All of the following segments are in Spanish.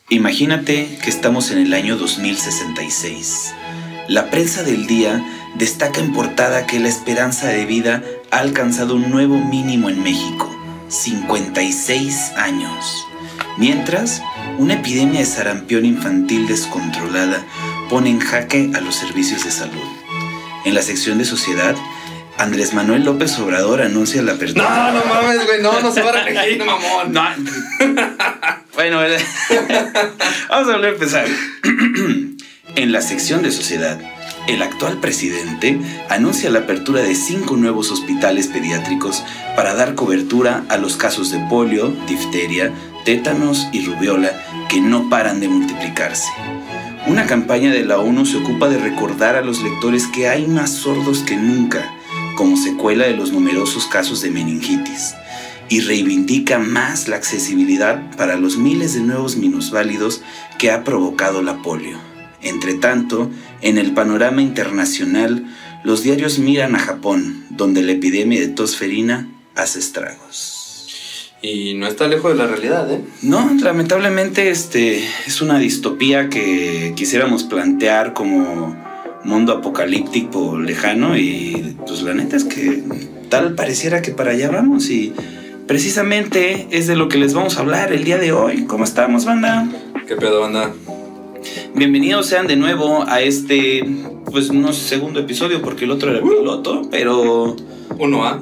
Imagínate que estamos en el año 2066. La prensa del día destaca en portada que la esperanza de vida ha alcanzado un nuevo mínimo en México, 56 años. Mientras, una epidemia de sarampión infantil descontrolada pone en jaque a los servicios de salud. En la sección de sociedad, Andrés Manuel López Obrador anuncia la apertura. No mames, güey, no se va a reelegir, mamón. No. Bueno, vamos a volver a empezar. En la sección de sociedad, el actual presidente anuncia la apertura de 5 nuevos hospitales pediátricos para dar cobertura a los casos de polio, difteria, tétanos y rubiola que no paran de multiplicarse. Una campaña de la ONU se ocupa de recordar a los lectores que hay más sordos que nunca, como secuela de los numerosos casos de meningitis, y reivindica más la accesibilidad para los miles de nuevos minusválidos que ha provocado la polio. Entre tanto, en el panorama internacional, los diarios miran a Japón, donde la epidemia de tos ferina hace estragos. Y no está lejos de la realidad, ¿eh? No, lamentablemente es una distopía que quisiéramos plantear como mundo apocalíptico lejano, y pues la neta es que tal pareciera que para allá vamos, y precisamente es de lo que les vamos a hablar el día de hoy. ¿Cómo estamos, banda? ¿Qué pedo, banda? Bienvenidos sean de nuevo a pues no sé, segundo episodio, porque el otro era piloto, pero 1A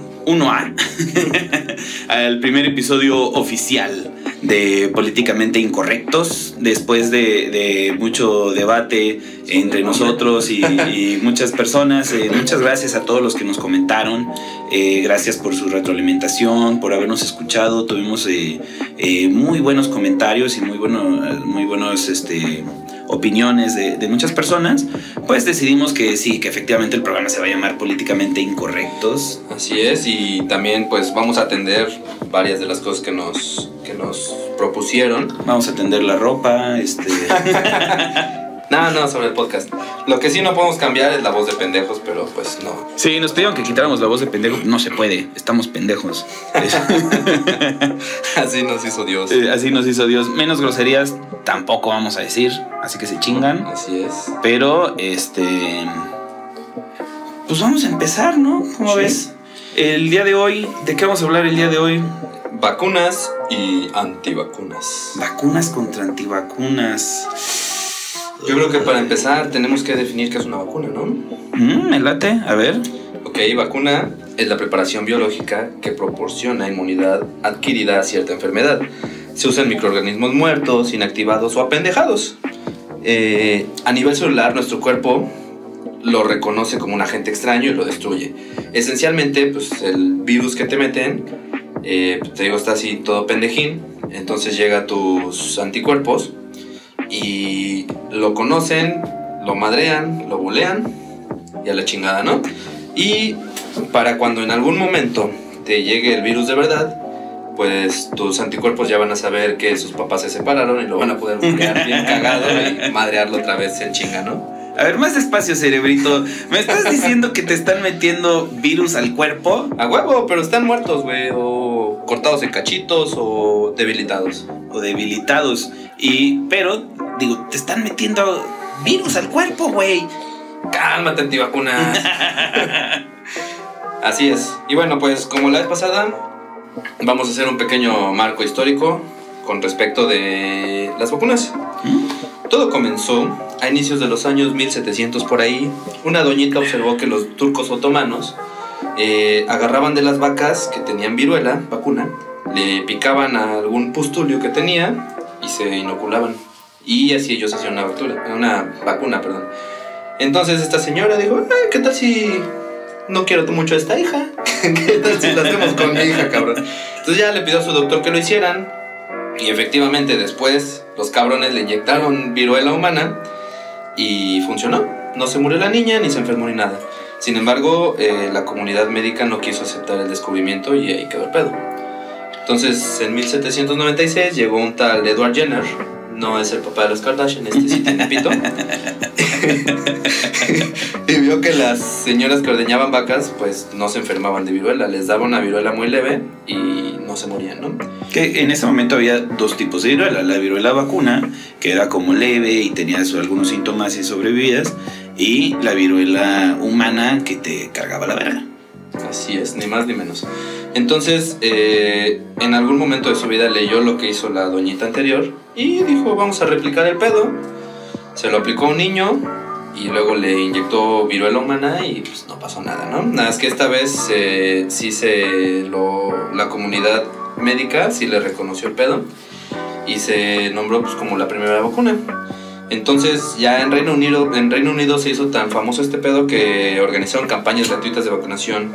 al primer episodio oficial de Políticamente Incorrectos, después de mucho debate entre nosotros y muchas personas. Muchas gracias a todos los que nos comentaron, gracias por su retroalimentación, por habernos escuchado. Tuvimos muy buenos comentarios y muy buenos opiniones de muchas personas. Pues decidimos que sí, que efectivamente el programa se va a llamar Políticamente Incorrectos. Así es, y también pues vamos a atender varias de las cosas que nos propusieron. Vamos a atender la ropa, No, sobre el podcast. Lo que sí no podemos cambiar es la voz de pendejos, pero pues no. Sí, nos pidieron que quitáramos la voz de pendejo. No se puede, estamos pendejos. Así nos hizo Dios. Así nos hizo Dios. Menos groserías tampoco vamos a decir, así que se chingan. Así es. Pero, pues vamos a empezar, ¿no? ¿Cómo ves? El día de hoy, ¿de qué vamos a hablar el día de hoy? Vacunas y antivacunas. Vacunas contra antivacunas. Yo creo que para empezar tenemos que definir qué es una vacuna, ¿no? Me late, a ver. Ok, vacuna es la preparación biológica que proporciona inmunidad adquirida a cierta enfermedad. Se usan microorganismos muertos, inactivados o apendejados. A nivel celular, nuestro cuerpo lo reconoce como un agente extraño y lo destruye. Esencialmente, pues el virus que te meten, te digo, está así todo pendejín. Entonces llega a tus anticuerpos y lo conocen, lo madrean, lo bulean y a la chingada, ¿no? Y para cuando en algún momento te llegue el virus de verdad, pues tus anticuerpos ya van a saber que sus papás se separaron y lo van a poder bulear bien cagado y madrearlo otra vez en chinga, ¿no? A ver, más despacio, cerebrito. ¿Me estás diciendo que te están metiendo virus al cuerpo? A huevo, pero están muertos, güey, o cortados en cachitos o debilitados. Pero, digo, te están metiendo virus al cuerpo, güey. Cálmate, antivacunas. Así es. Y bueno, pues como la vez pasada, vamos a hacer un pequeño marco histórico con respecto de las vacunas. Todo comenzó a inicios de los años 1700 por ahí. Una doñita observó que los turcos otomanos agarraban de las vacas que tenían viruela, vacuna, le picaban a algún pustulio que tenía y se inoculaban. Y así ellos hacían una vacuna. Entonces esta señora dijo, ¿qué tal si no quiero mucho a esta hija? ¿Qué tal si lo hacemos con mi hija, cabrón? Entonces ya le pidió a su doctor que lo hicieran. Y efectivamente después los cabrones le inyectaron viruela humana y funcionó. No se murió la niña, ni se enfermó, ni nada. Sin embargo, la comunidad médica no quiso aceptar el descubrimiento y ahí quedó el pedo. Entonces, en 1796 llegó un tal Edward Jenner. No es el papá de los Kardashian, sí tiene pito. Y vio que las señoras que ordeñaban vacas pues no se enfermaban de viruela. Les daba una viruela muy leve y no se morían, ¿no? Que en ese momento había dos tipos de viruela. La viruela vacuna, que era como leve y tenías algunos síntomas y sobrevivías, y la viruela humana, que te cargaba la verga. Así es, ni más ni menos. Entonces, en algún momento de su vida leyó lo que hizo la doñita anterior y dijo, vamos a replicar el pedo. Se lo aplicó a un niño y luego le inyectó viruela humana y pues no pasó nada, ¿no? Nada, es que esta vez la comunidad médica sí le reconoció el pedo y se nombró pues como la primera vacuna. Entonces ya en Reino Unido se hizo tan famoso este pedo que organizaron campañas gratuitas de vacunación.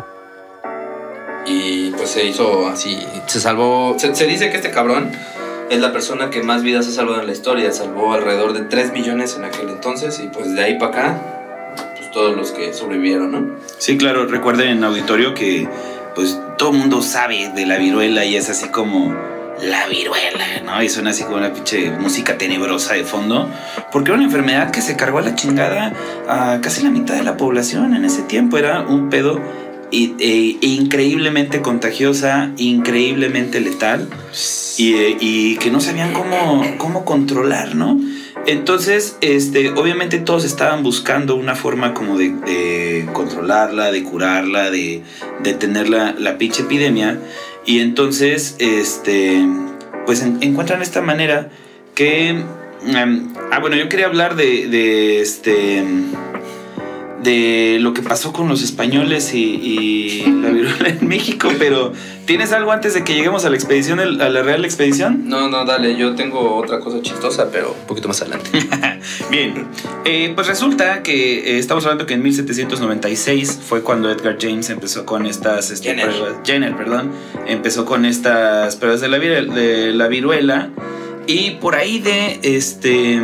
Y pues se hizo así, se salvó, se dice que este cabrón es la persona que más vidas ha salvado en la historia, salvó alrededor de 3 millones en aquel entonces y pues de ahí para acá, pues todos los que sobrevivieron, ¿no? Sí, claro, recuerden, auditorio, que pues todo el mundo sabe de la viruela y es así como la viruela, ¿no? Y suena así como una pinche música tenebrosa de fondo, porque era una enfermedad que se cargó a la chingada a casi la mitad de la población en ese tiempo. Era un pedo increíblemente contagiosa, increíblemente letal y que no sabían cómo controlar, ¿no? Entonces, obviamente todos estaban buscando una forma como de controlarla, de curarla, de detener la pinche epidemia. Y entonces, pues encuentran esta manera que... bueno, yo quería hablar de lo que pasó con los españoles y la viruela en México, pero ¿tienes algo antes de que lleguemos a la expedición, a la Real Expedición? No, dale, yo tengo otra cosa chistosa, pero un poquito más adelante. Bien, pues resulta que estamos hablando que en 1796 fue cuando Edgar James empezó con estas Jenner, empezó con estas pruebas de la viruela, y por ahí de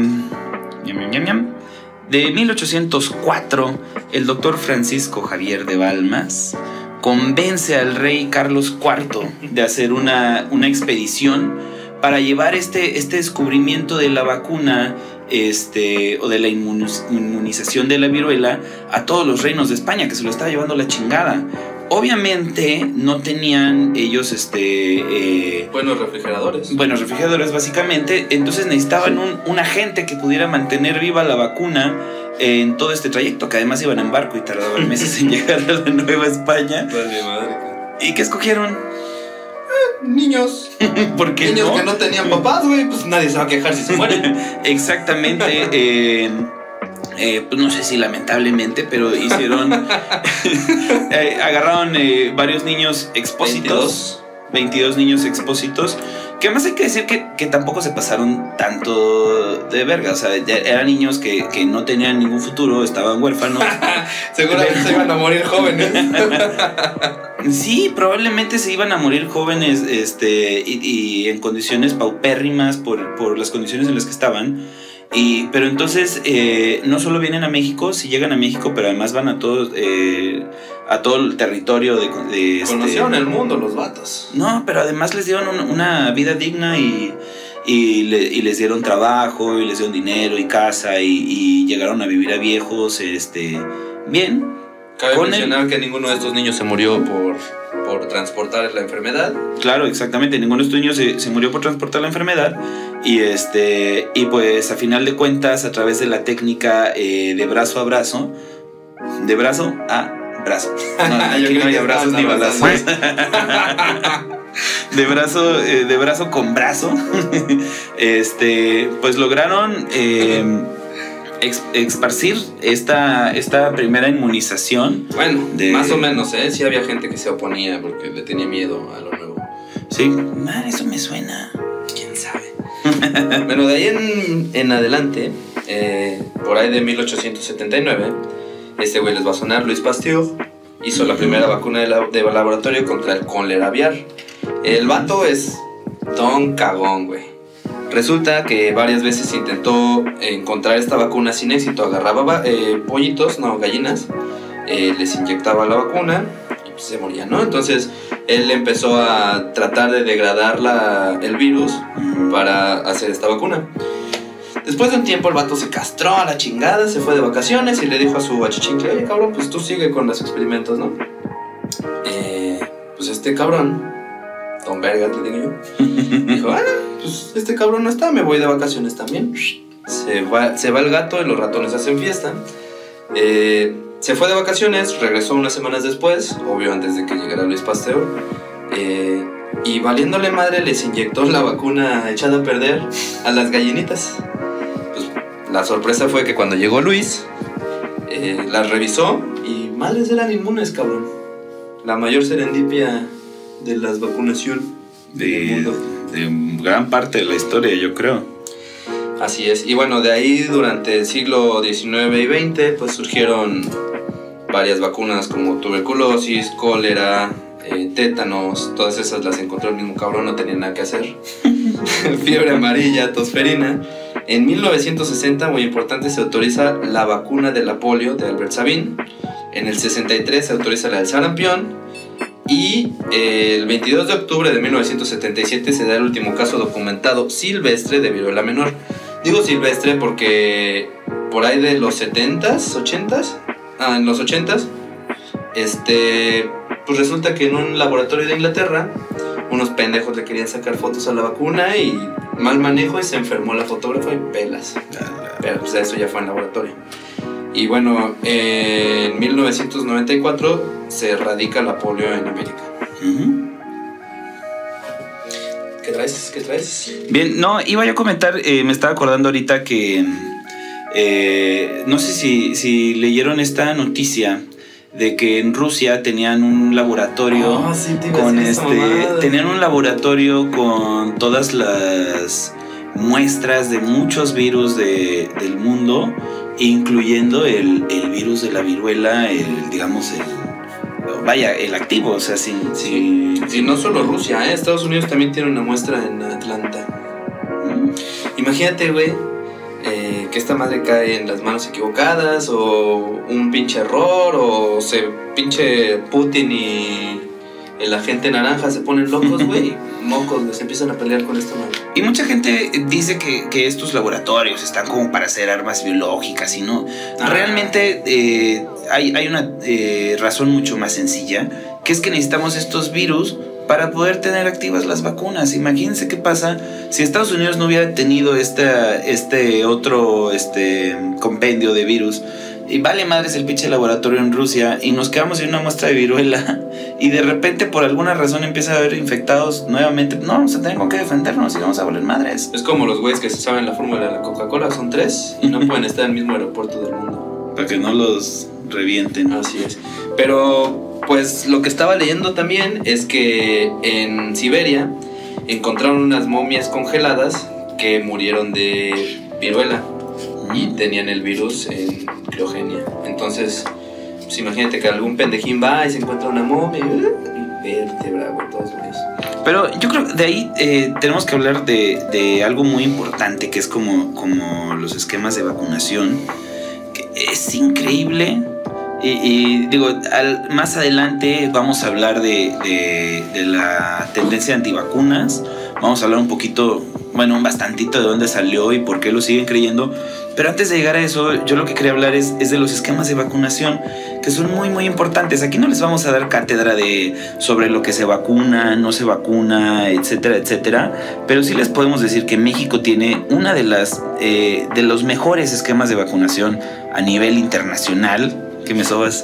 de 1804, el doctor Francisco Javier de Balmas convence al rey Carlos IV de hacer una expedición para llevar este descubrimiento de la vacuna o de la inmunización de la viruela a todos los reinos de España, que se lo estaba llevando la chingada. Obviamente no tenían ellos buenos refrigeradores. Buenos refrigeradores, básicamente. Entonces necesitaban un agente que pudiera mantener viva la vacuna en todo este trayecto, que además iban en barco y tardaban meses en llegar a la Nueva España. Vale, madre. ¿Y qué escogieron? Niños. ¿Por qué niños no? que no tenían papás, güey, pues nadie se va a quejar si se mueren. Exactamente. Pues no sé si lamentablemente, pero hicieron agarraron varios niños expósitos, 22 niños expósitos, que además hay que decir que tampoco se pasaron tanto de verga. O sea, eran niños que no tenían ningún futuro, estaban huérfanos. Seguramente se iban a morir jóvenes. Sí, probablemente se iban a morir jóvenes y en condiciones paupérrimas por las condiciones en las que estaban. Pero entonces no solo vienen a México, sí llegan a México, pero además van a todo el territorio de conocieron el mundo los vatos. No, pero además les dieron una vida digna y les dieron trabajo y les dieron dinero y casa y llegaron a vivir a viejos bien. Cabe mencionar que ninguno de estos niños se murió por transportar la enfermedad. Claro, exactamente, ninguno de estos niños se murió por transportar la enfermedad. Y pues a final de cuentas, a través de la técnica de brazo a brazo, de brazo a brazo. No, aquí no hay abrazos ni balazos. De brazo con brazo. Pues lograron esparcir esta primera inmunización. Bueno, más o menos, sí había gente que se oponía porque le tenía miedo a lo nuevo. Sí, eso me suena. ¿Quién sabe? Bueno, de ahí en adelante, por ahí de 1879, este güey les va a sonar, Luis Pasteur hizo la primera vacuna de laboratorio contra el cólera aviar. El vato es don cagón, güey. Resulta que varias veces intentó encontrar esta vacuna sin éxito. Agarraba gallinas, les inyectaba la vacuna y pues se morían, ¿no? Entonces él empezó a tratar de degradar el virus para hacer esta vacuna. Después de un tiempo el vato se castró a la chingada, se fue de vacaciones y le dijo a su achichincle: oye, cabrón, pues tú sigue con los experimentos, ¿no? Pues este cabrón Don Vergas, le digo yo. Dijo, pues este cabrón no está, me voy de vacaciones también. Se va el gato y los ratones hacen fiesta. Se fue de vacaciones, regresó unas semanas después, obvio antes de que llegara Luis Pasteur. Y valiéndole madre les inyectó la vacuna echada a perder a las gallinitas. Pues la sorpresa fue que cuando llegó Luis, las revisó y madres eran inmunes, cabrón. La mayor serendipia de las vacunación de gran parte de la historia, yo creo. Así es. Y bueno, de ahí durante el siglo XIX y XX pues surgieron varias vacunas como tuberculosis, cólera, tétanos. Todas esas las encontró el mismo cabrón, no tenía nada que hacer. Fiebre amarilla, tosferina. En 1960, muy importante, se autoriza la vacuna de la polio de Albert Sabin. En el 63 se autoriza la del sarampión. Y el 22 de octubre de 1977 se da el último caso documentado silvestre de viruela menor. Digo silvestre porque por ahí de los 70s, 80s, en los 80s, pues resulta que en un laboratorio de Inglaterra unos pendejos le querían sacar fotos a la vacuna y mal manejo y se enfermó la fotógrafa y pelas. Pero pues eso ya fue en laboratorio. Y bueno, en 1994 se erradica la polio en América. ¿Qué traes? ¿Qué traes? Bien, no, iba yo a comentar, me estaba acordando ahorita que no sé si leyeron esta noticia de que en Rusia tenían un laboratorio con tenían un laboratorio con todas las muestras de muchos virus del mundo, incluyendo el virus de la viruela, el activo, o sea, Y no solo Rusia, Estados Unidos también tiene una muestra en Atlanta. Imagínate, güey, que esta madre cae en las manos equivocadas, o un pinche error, o se pinche Putin y el agente naranja se ponen locos, güey, mocos, les empiezan a pelear con esta madre. Y mucha gente dice que estos laboratorios están como para hacer armas biológicas y no. Realmente hay una razón mucho más sencilla, que es que necesitamos estos virus para poder tener activas las vacunas. Imagínense qué pasa si Estados Unidos no hubiera tenido este otro compendio de virus. Y vale madres el pinche laboratorio en Rusia y nos quedamos en una muestra de viruela y de repente por alguna razón empieza a haber infectados nuevamente. No vamos a tener con qué defendernos y vamos a valer madres. Es como los güeyes que se saben la fórmula de la Coca-Cola, son 3 y no pueden estar en el mismo aeropuerto del mundo. Para que no los revienten. Así es. Pero pues lo que estaba leyendo también es que en Siberia encontraron unas momias congeladas que murieron de viruela y tenían el virus en criogenia. Entonces, pues imagínate que algún pendejín va y se encuentra una momia y vértebra, güey, todos güeyes. Pero yo creo que de ahí tenemos que hablar de algo muy importante, que es como los esquemas de vacunación, que es increíble. Y digo, más adelante vamos a hablar de la tendencia antivacunas. Vamos a hablar un poquito, bueno, bastantito de dónde salió y por qué lo siguen creyendo. Pero antes de llegar a eso, yo lo que quería hablar es de los esquemas de vacunación, que son muy, muy importantes. Aquí no les vamos a dar cátedra sobre lo que se vacuna, no se vacuna, etcétera, etcétera. Pero sí les podemos decir que México tiene una de los mejores esquemas de vacunación a nivel internacional. ¿Qué me sobas?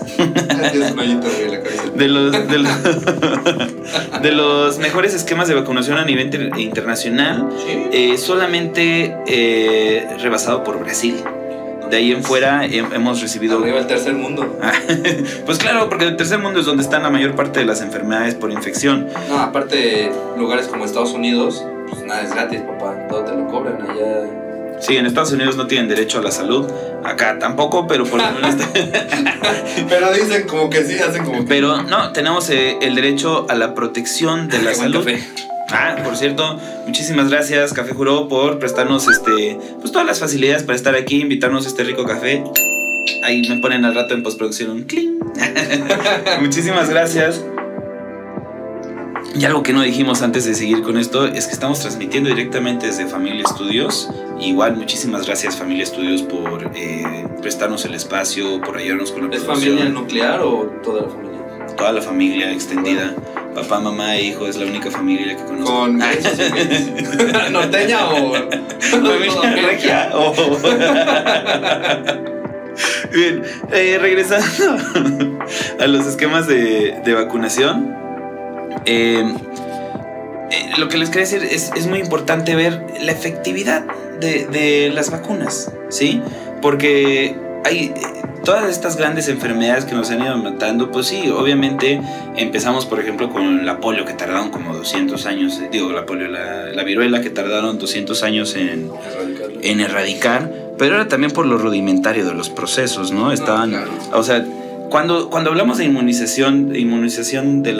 De los mejores esquemas de vacunación a nivel internacional, ¿sí? Solamente rebasado por Brasil. De ahí en fuera hemos recibido... Arriba el tercer mundo. Pues claro, porque el tercer mundo es donde están la mayor parte de las enfermedades por infección. No, aparte, lugares como Estados Unidos, pues nada es gratis, papá. Todo te lo cobran allá. Sí, en Estados Unidos no tienen derecho a la salud. Acá tampoco, pero por lo menos... Pero dicen como que sí, hacen como que... Pero no, tenemos el derecho a la protección de la salud. Café. Por cierto, muchísimas gracias Café Juró por prestarnos pues todas las facilidades para estar aquí, invitarnos a este rico café. Ahí me ponen al rato en postproducción un cling. Muchísimas gracias. Y algo que no dijimos antes de seguir con esto es que estamos transmitiendo directamente desde Familia Estudios. Igual, muchísimas gracias Familia Estudios por prestarnos el espacio, por ayudarnos con la producción. ¿Es familia nuclear o toda la familia? Toda la familia extendida. papá, mamá e hijo es la única familia que conozco. Con norteña o familia regia o... Bien, regresando a los esquemas de vacunación, lo que les quería decir es muy importante ver la efectividad de las vacunas, ¿sí? Porque hay todas estas grandes enfermedades que nos han ido matando, pues sí, obviamente empezamos, por ejemplo, con la polio, que tardaron como 200 años, la viruela, que tardaron 200 años en erradicar, pero era también por lo rudimentario de los procesos, ¿no? Estaban, claro. O sea, cuando hablamos de inmunización de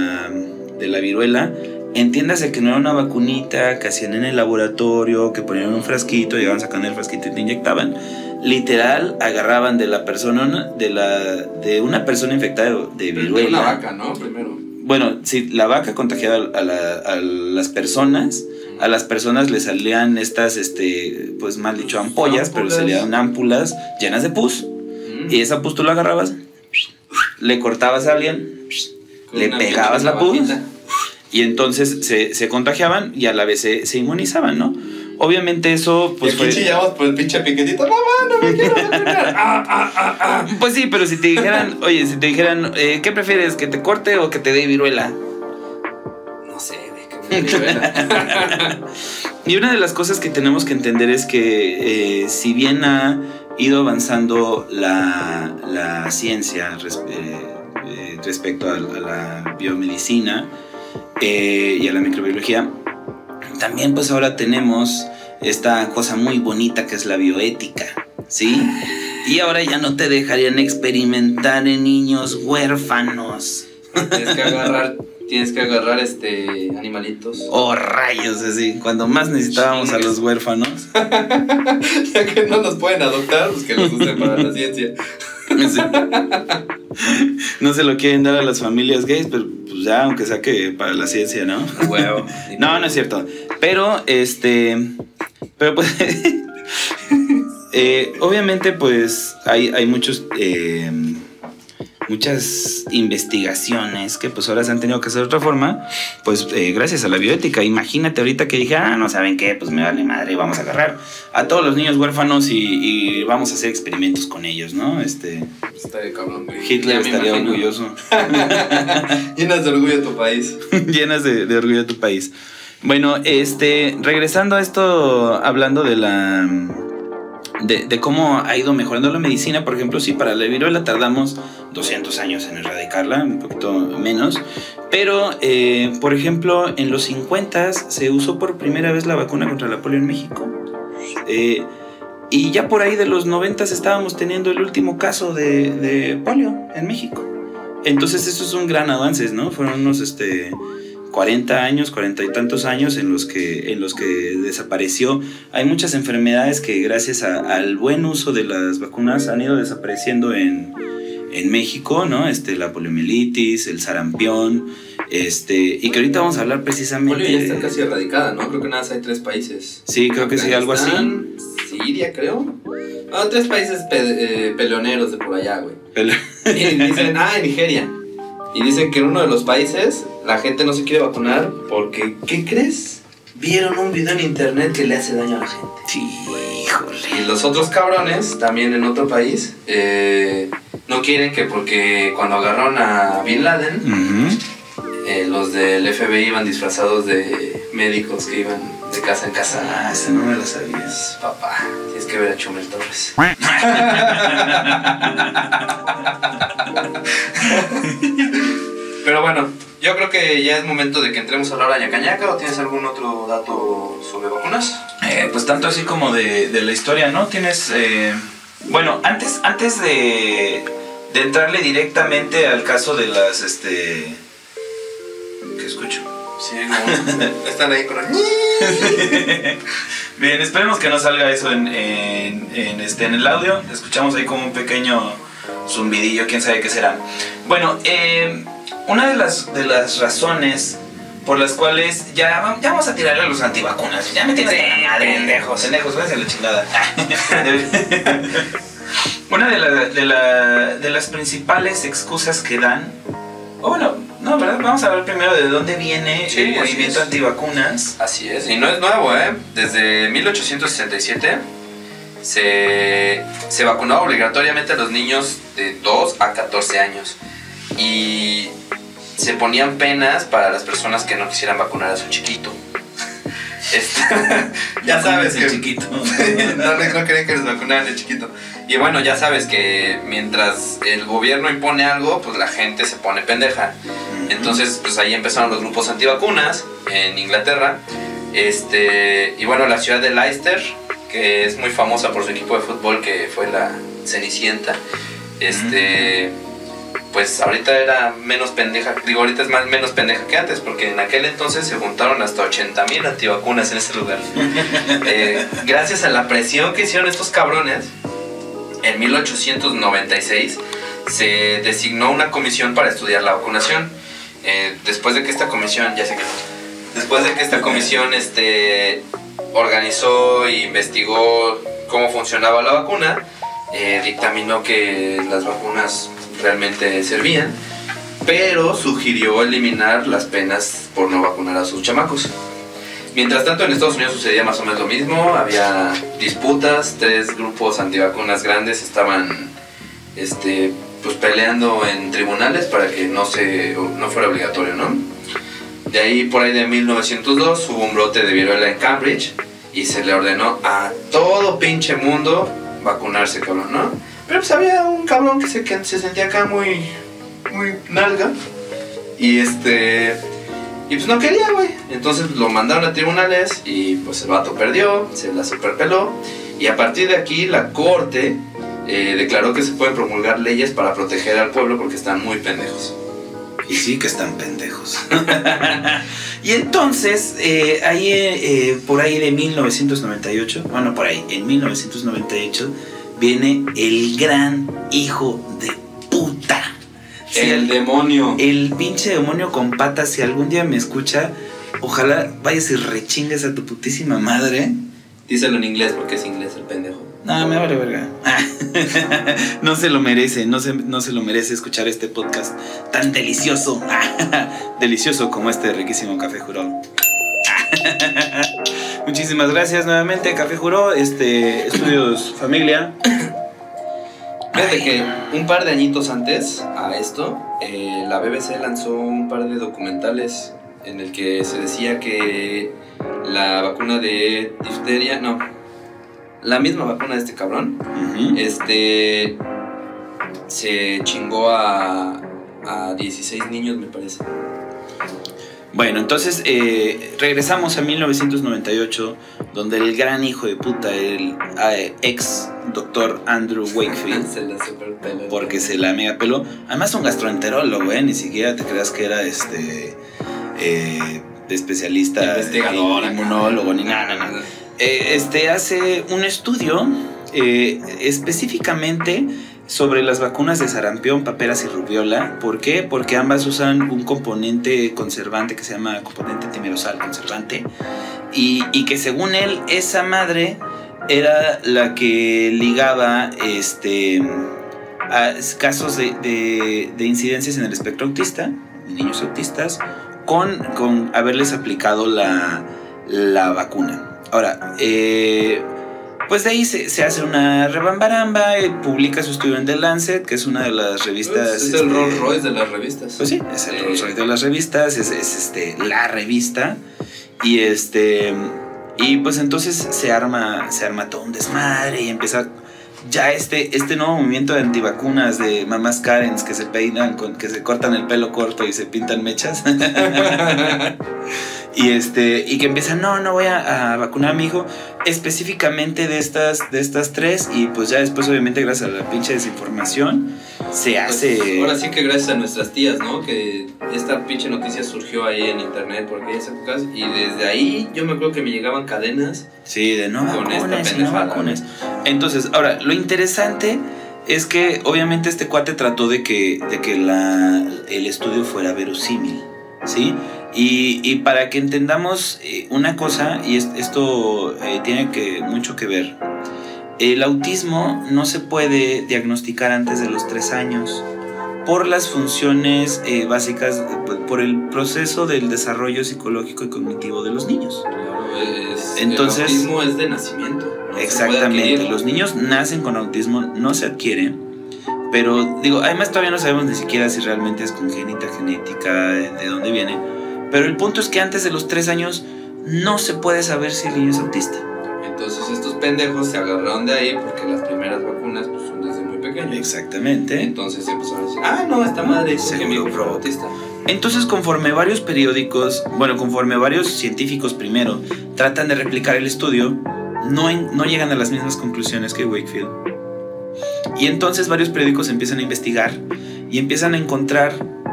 la viruela, entiéndase que no era una vacunita que hacían en el laboratorio, que ponían un frasquito, llegaban sacando el frasquito y te inyectaban. Literal, agarraban de la persona, de una persona infectada de viruela. De una vaca, ¿no? Primero. Bueno, sí, la vaca contagiaba a las personas. A las personas les salían estas, pues mal dicho, ampollas, pero salían ámpulas llenas de pus. Y esa pus tú la agarrabas, le cortabas a alguien, le pegabas la pus, y entonces se contagiaban y a la vez se inmunizaban, ¿no? Obviamente eso, pues fue... chillamos por el pinche piquetito. No me quiero vacunar. Pues sí, pero si te dijeran, ¿qué prefieres? ¿Que te corte o que te dé viruela? No sé, que me dé viruela. Y una de las cosas que tenemos que entender es que si bien ha ido avanzando la ciencia respecto a la biomedicina y a la microbiología, también pues ahora tenemos esta cosa muy bonita que es la bioética, ¿sí? Y ahora ya no te dejarían experimentar en niños huérfanos. Tienes que agarrar animalitos. Oh, rayos, así. Cuando más necesitábamos a los huérfanos. Ya que no nos pueden adoptar, pues que los usen para la ciencia. Sí. No se lo quieren dar a las familias gays, pero pues ya, aunque sea que para la ciencia, ¿no? Huevo. No es cierto. Pero, pero pues, obviamente, pues, hay muchas investigaciones que pues ahora se han tenido que hacer de otra forma, pues gracias a la bioética. Imagínate ahorita que dije, no saben qué, pues me vale madre, vamos a agarrar a todos los niños huérfanos y vamos a hacer experimentos con ellos, ¿no? Estaría cabrón, güey. Hitler estaría orgulloso. Llenas de orgullo tu país. Llenas de orgullo tu país. Bueno, regresando a esto, hablando de cómo ha ido mejorando la medicina. Por ejemplo, sí, para la viruela tardamos 200 años en erradicarla, un poquito menos. Pero, por ejemplo, en los 50 se usó por primera vez la vacuna contra la polio en México. Y ya por ahí de los 90 estábamos teniendo el último caso de polio en México. Entonces eso es un gran avance, ¿no? Fueron unos 40 y tantos años en los que desapareció. Hay muchas enfermedades que gracias al buen uso de las vacunas han ido desapareciendo en México, ¿no? La poliomielitis, el sarampión, y que ahorita vamos a hablar precisamente... Polio ya está casi erradicada, ¿no? Creo que nada más hay 3 países. Sí, creo que sí, algo así. Siria, creo. 3 países peleoneros de por allá, güey. Y dicen, Nigeria. Y dicen que en uno de los países la gente no se quiere vacunar porque, ¿qué crees? Vieron un video en internet que le hace daño a la gente. Sí, híjole. Y los otros cabrones, también en otro país, no quieren porque cuando agarraron a Bin Laden, los del FBI iban disfrazados de médicos que iban de casa en casa. Esa no me la sabías. Papá, tienes que ver a Chumel Torres. Pero bueno, yo creo que ya es momento de que entremos a hablar a ñaca ñaca. ¿O tienes algún otro dato sobre vacunas? Pues tanto así como de la historia, ¿no? Tienes... bueno, antes de entrarle directamente al caso de las... ¿Qué escucho? Sí, como están ahí con el... Bien, esperemos que no salga eso en el audio. Escuchamos ahí como un pequeño zumbidillo, quién sabe qué será. Bueno, una de las razones por las cuales ya vamos a tirarle a los antivacunas. Ya me tienes hasta la madre. Pendejos, váyanse a la chingada. Una de las principales excusas que dan, o bueno, No, ¿verdad? Vamos a ver primero de dónde viene Sí, el movimiento antivacunas. Así es, y no es nuevo, ¿eh? Desde 1867 se vacunaba obligatoriamente a los niños de 2 a 14 años. Y se ponían penas para las personas que no quisieran vacunar a su chiquito. Ya sabes que... chiquito. no querían que les vacunaran el chiquito. Y bueno, ya sabes que mientras el gobierno impone algo, pues la gente se pone pendeja. Entonces, pues ahí empezaron los grupos antivacunas en Inglaterra. Y bueno, la ciudad de Leicester, que es muy famosa por su equipo de fútbol, que fue la Cenicienta. Pues ahorita era menos pendeja, digo, ahorita es menos pendeja que antes, porque en aquel entonces se juntaron hasta 80,000 antivacunas en ese lugar. Gracias a la presión que hicieron estos cabrones, en 1896 se designó una comisión para estudiar la vacunación. Después de que esta comisión, organizó e investigó cómo funcionaba la vacuna, dictaminó que las vacunas realmente servían, pero sugirió eliminar las penas por no vacunar a sus chamacos. Mientras tanto, en Estados Unidos sucedía más o menos lo mismo. Había disputas, 3 grupos antivacunas grandes estaban pues peleando en tribunales para que no fuera obligatorio, ¿no? De ahí, por ahí de 1902, hubo un brote de viruela en Cambridge y se le ordenó a todo pinche mundo vacunarse, cabrón, ¿no? Pero pues había un cabrón que se sentía acá muy nalga. Y pues no quería, güey. Entonces lo mandaron a tribunales y pues el vato perdió, se la superpeló. Y a partir de aquí la corte declaró que se pueden promulgar leyes para proteger al pueblo porque están muy pendejos. Y sí que están pendejos. Y entonces, por ahí de 1998, bueno, por ahí, en 1998, viene el gran hijo de puta. El demonio. El pinche demonio con patas. Si algún día me escucha, ojalá vayas y rechingues a tu putísima madre. Díselo en inglés porque es inglés el pendejo. No, me vale verga. No se lo merece, no se lo merece escuchar este podcast tan delicioso. Delicioso como este riquísimo Café Juró. Muchísimas gracias nuevamente, Café Juró, Estudios Familia. Fíjate que un par de añitos antes a esto, la BBC lanzó un par de documentales en el que se decía que la vacuna de difteria, la misma vacuna de este cabrón, se chingó a 16 niños, me parece. Bueno, entonces regresamos a 1998, donde el gran hijo de puta, el ex doctor Andrew Wakefield, se la superpeló, porque se la mega peló. Además un gastroenterólogo, ni siquiera te creas que era de especialista, investigador, inmunólogo, ni nada. Hace un estudio específicamente sobre las vacunas de sarampión, paperas y rubiola. ¿Por qué? Porque ambas usan un componente conservante que se llama componente antimerosal conservante, y que según él, esa madre era la que ligaba a casos de incidencias en el espectro autista, de niños autistas, con haberles aplicado la vacuna. Ahora, pues de ahí se hace una rebambaramba, publica su estudio en The Lancet, que es una de las revistas... Pues es el Rolls Royce de las revistas. Pues sí, es el Rolls Royce de las revistas, es la revista. Y pues entonces se arma todo un desmadre y empieza ya este nuevo movimiento de antivacunas, de mamás Karens que se peinan, que se cortan el pelo corto y se pintan mechas. Y que empiezan, no voy a vacunar a mi hijo específicamente de estas 3. Y pues ya después, obviamente, gracias a la pinche desinformación, se hace... Pues ahora sí que gracias a nuestras tías, ¿no? Que esta pinche noticia surgió ahí en internet por aquellas épocas. Y desde ahí yo me acuerdo que me llegaban cadenas. Sí, de no vacunes. Entonces, ahora, lo interesante es que obviamente este cuate trató de que el estudio fuera verosímil, ¿sí? Y para que entendamos una cosa, y esto tiene mucho que ver, el autismo no se puede diagnosticar antes de los 3 años, por las funciones básicas, por el proceso del desarrollo psicológico y cognitivo de los niños. Claro, entonces, el autismo es de nacimiento. No exactamente, los niños nacen con autismo, no se adquiere. Pero digo, además todavía no sabemos ni siquiera si realmente es congénita, genética, de dónde viene. Pero el punto es que antes de los 3 años no se puede saber si el niño es autista. Entonces estos pendejos se agarraron de ahí porque las primeras vacunas pues, son desde muy pequeños. Exactamente. Entonces empezaron a decir, no, esta madre dijo que mi hijo fue autista. Entonces conforme varios periódicos, conforme varios científicos primero tratan de replicar el estudio, no llegan a las mismas conclusiones que Wakefield. Y entonces varios periódicos empiezan a investigar y empiezan a encontrar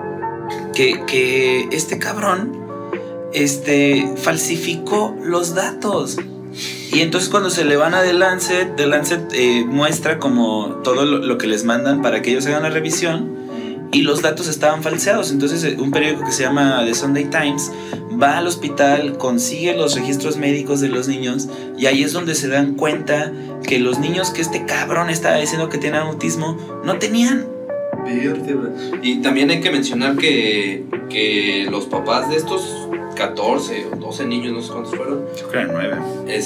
que este cabrón falsificó los datos. Y entonces cuando se le van a The Lancet muestra como todo lo que les mandan para que ellos hagan la revisión, y los datos estaban falseados. Entonces un periódico que se llama The Sunday Times va al hospital, consigue los registros médicos de los niños, y ahí es donde se dan cuenta que los niños que este cabrón estaba diciendo que tenían autismo no tenían. Y también hay que mencionar que los papás de estos 14 o 12 niños, no sé cuántos fueron. Yo creo 9.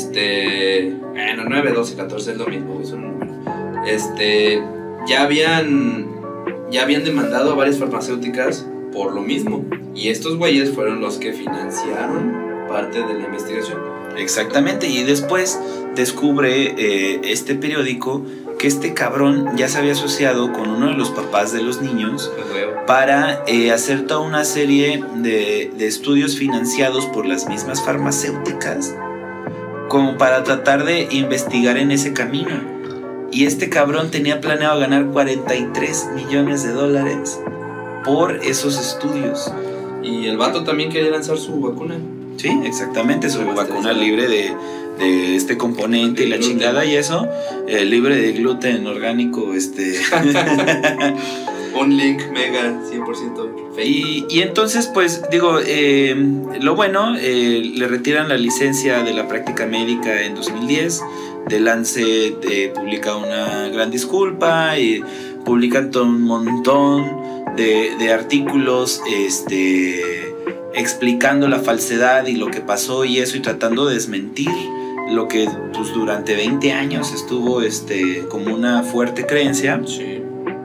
9, 12, 14 es lo mismo, es un número. Ya habían demandado a varias farmacéuticas por lo mismo. Y estos güeyes fueron los que financiaron parte de la investigación. Exactamente, y después descubre este periódico que este cabrón ya se había asociado con uno de los papás de los niños para hacer toda una serie de estudios financiados por las mismas farmacéuticas, como para tratar de investigar en ese camino. Y este cabrón tenía planeado ganar $43 millones por esos estudios. Y el vato también quería lanzar su vacuna. Sí, exactamente, su vacuna libre de este componente y la gluten. Chingada y eso, libre de gluten orgánico, un link mega 100% fake. Y entonces pues digo, lo bueno, le retiran la licencia de la práctica médica en 2010. The Lancet publica una gran disculpa y publican todo un montón de artículos explicando la falsedad y lo que pasó y eso, y tratando de desmentir lo que pues, durante 20 años estuvo como una fuerte creencia. Sí.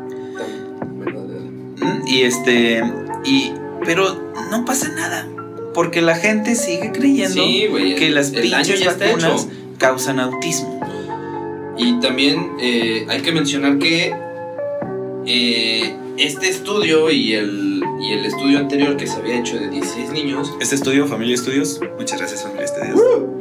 Pero no pasa nada, porque la gente sigue creyendo que las pinches vacunas causan autismo. Y también hay que mencionar que este estudio y el estudio anterior que se había hecho de 16 niños. Este estudio, Familia Estudios. Muchas gracias, Familia Estudios.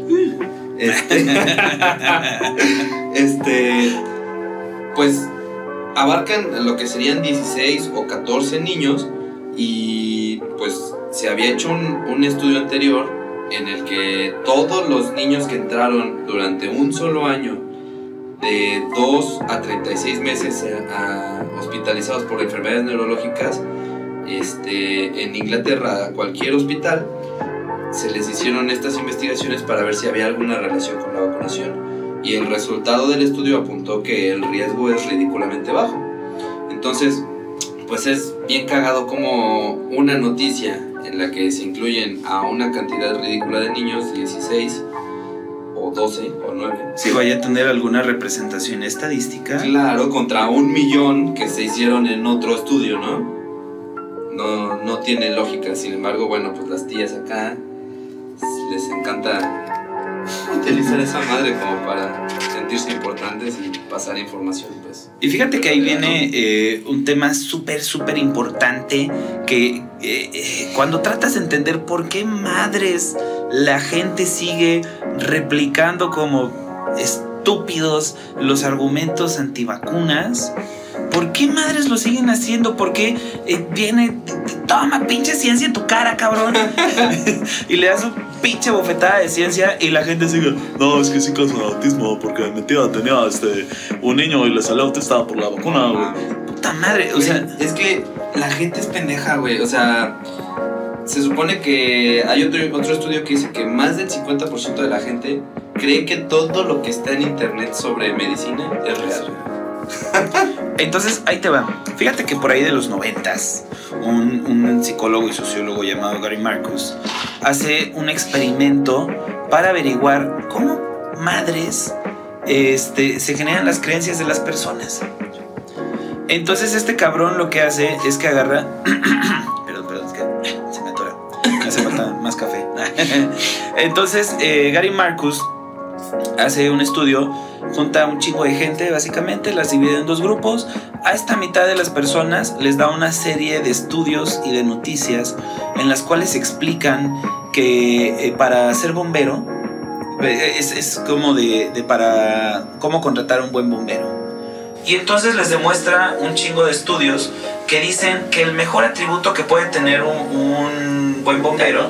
Pues abarcan lo que serían 16 o 14 niños. Y pues se había hecho un estudio anterior en el que todos los niños que entraron durante un solo año, de 2 a 36 meses, hospitalizados por enfermedades neurológicas, en Inglaterra, a cualquier hospital, se les hicieron estas investigaciones para ver si había alguna relación con la vacunación, y el resultado del estudio apuntó que el riesgo es ridículamente bajo. Entonces, pues es bien cagado como una noticia en la que se incluyen a una cantidad ridícula de niños, 16 o 12 o 9. Si vaya a tener alguna representación estadística. Claro, contra 1 millón que se hicieron en otro estudio, ¿no? No tiene lógica. Sin embargo, bueno, pues las tías acá les encanta utilizar esa madre como para sentirse importantes y pasar información, pues. Y fíjate que ahí viene un tema súper importante que cuando tratas de entender por qué madres la gente sigue replicando como estúpidos los argumentos antivacunas. ¿Por qué madres lo siguen haciendo? ¿Por qué toma pinche ciencia en tu cara, cabrón? Y le das un pinche bofetada de ciencia y la gente sigue, no, es que sí causa autismo porque mi tía tenía un niño y le salió autista por la vacuna, güey. Puta madre, o sea, es que la gente es pendeja, güey. O sea, se supone que hay otro estudio que dice que más del 50% de la gente cree que todo lo que está en internet sobre medicina es real. Entonces, ahí te va. Fíjate que por ahí de los 90s, un psicólogo y sociólogo llamado Gary Marcus hace un experimento para averiguar cómo madres se generan las creencias de las personas. Entonces este cabrón lo que hace es que agarra... perdón, es que se me atora. Me hace falta más café. Entonces Gary Marcus hace un estudio, junta a un chingo de gente, básicamente las divide en dos grupos. A esta mitad de las personas les da una serie de estudios y de noticias en las cuales explican que para ser bombero es como para cómo contratar a un buen bombero. Y entonces les demuestra un chingo de estudios que dicen que el mejor atributo que puede tener un buen bombero,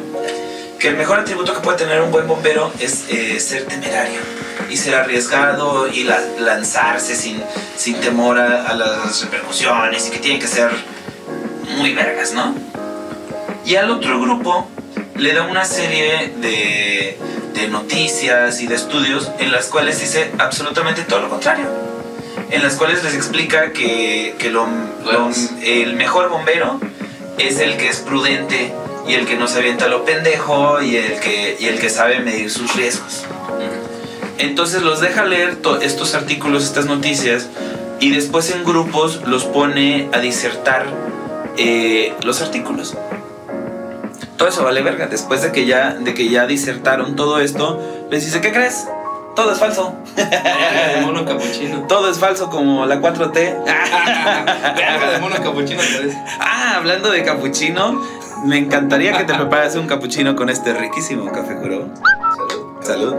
es ser temerario y ser arriesgado y lanzarse sin temor a las repercusiones, y que tienen que ser muy vergas, ¿no? Y al otro grupo le da una serie de noticias y de estudios en las cuales dice absolutamente todo lo contrario, en las cuales les explica que el mejor bombero es el que es prudente y el que no se avienta lo pendejo y el que sabe medir sus riesgos. Entonces los deja leer estos artículos, estas noticias, y después en grupos los pone a disertar los artículos. Todo eso vale verga. Después de que ya disertaron todo esto, les dice: ¿qué crees? Todo es falso. De mono capuchino. Todo es falso, como la 4T. De mono capuchino. Hablando de capuchino, me encantaría que te preparas un capuchino con este riquísimo café Juro. Salud.